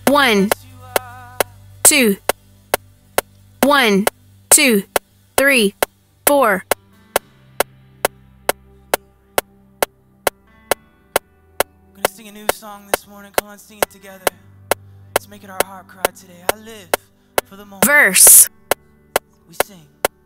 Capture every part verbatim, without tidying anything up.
One, two, one, two, three, four. We're gonna sing a new song this morning. Come on, sing it together. Let's make it our heart cry today. I live for the moment. Verse. We sing.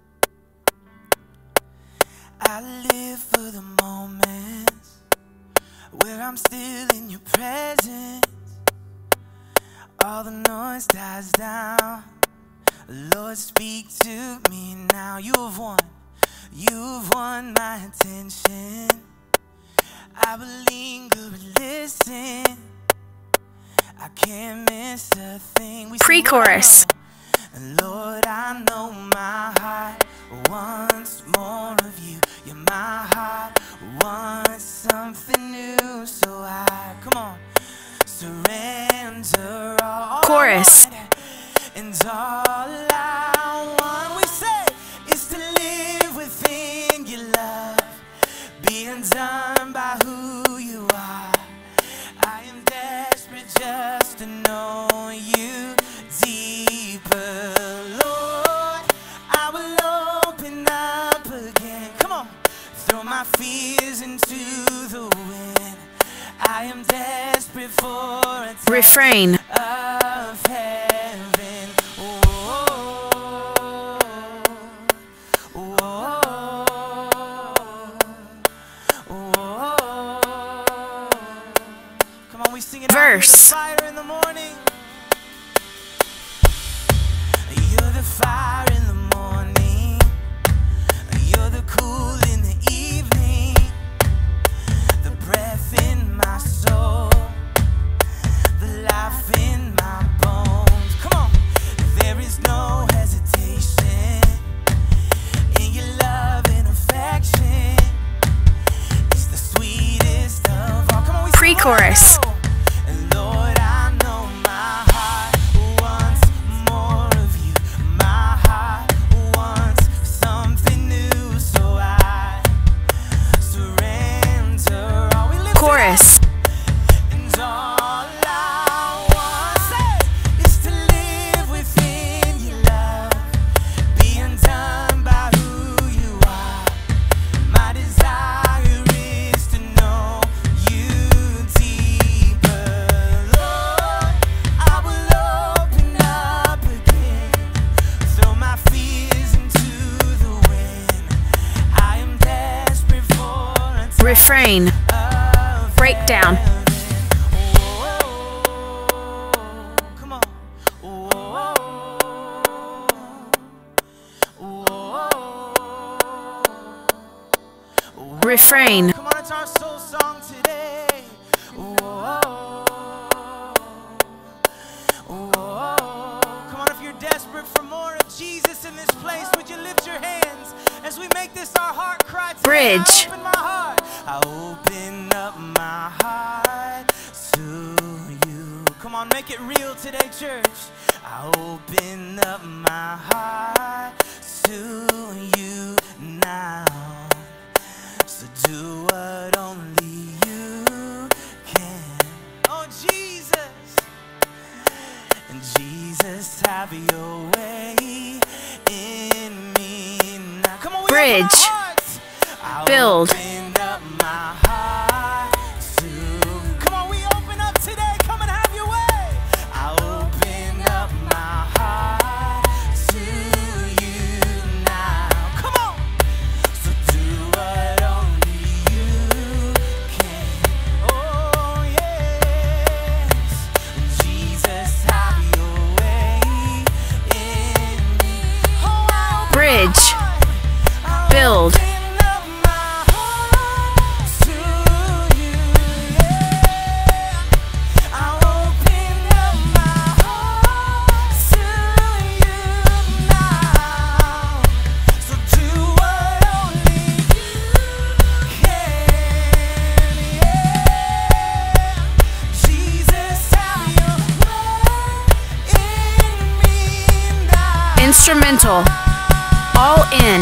I live for the moments where I'm still in your presence. All the noise dies down. Lord, speak to me now. You have won. You've won my attention. I will linger and listen. I can't miss a thing. We Pre-chorus. And Lord, I know my heart wants more of you. Yeah, my heart wants something new. So I, come on, surrender all. Chorus. And all I want, we say, is to live within your love, being done by who you are. I am desperate just to know you deeper, Lord. I will open up again. Come on, throw my fears into the wind. I am desperate for a touch Refrain. of heaven. Oh, oh, oh, oh, oh. Come on, we sing it out. Verse. You're the fire in the morning. You're the fire in the morning. You're the cool in the evening. The breath in my soul. The life in my bones. Come on. There is no hesitation in your love and affection. It's the sweetest of all. Come on, we sing it. Pre-chorus. And Lord, I know my heart wants more of you. My heart wants something new. So I surrender all. We lift it up. Chorus. And all I want, say, is to live within your love, being done by who you are. My desire is to know you deeper, Lord. I will open up again, throw my fears into the wind. I am desperate for a touch Refrain. of Breakdown. heaven. Come on. Refrain. Come on, it's our soul song today. Come on, if you're desperate for more of Jesus in this place, would you lift your hands as we make this our heart cry today? Bridge. I open my heart. I open up my heart to you. Come on, make it real today, church. I open up my heart to you now. So do what only you can. Oh, Jesus. And Jesus, have your way in me now. Come on, we Bridge. open our hearts. I Build. open up my heart to. Come on, we open up today. Come and have your way. I open up my heart to you now. Come on. So do what only you can. Oh, yes. Jesus, have your way in me. Oh, I open Bridge. my heart. I Build. open up my heart to you, yeah. I open up my heart to you now. So do what only you can, yeah. Jesus, have your way in me now. Instrumental. All in.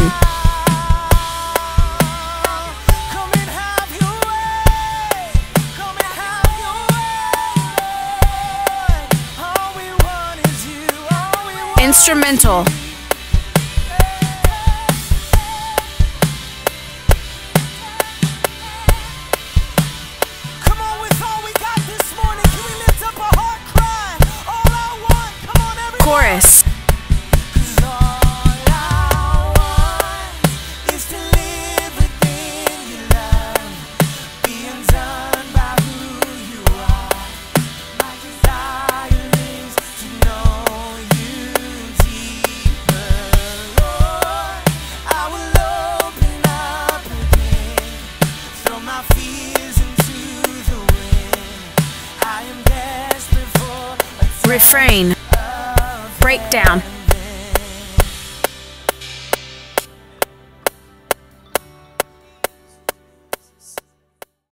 Come and have your way. Come and have your way, Lord. Instrumental. Come on, with all we got this morning, can we lift up a heart cry? All I want, come on, everybody. Chorus. 'Cause all I want is to live within your love, be undone by who you are. My desire is to know you deeper, Lord. I will open up again, throw my fears into the wind. I am desperate for a touch Refrain. of Breakdown.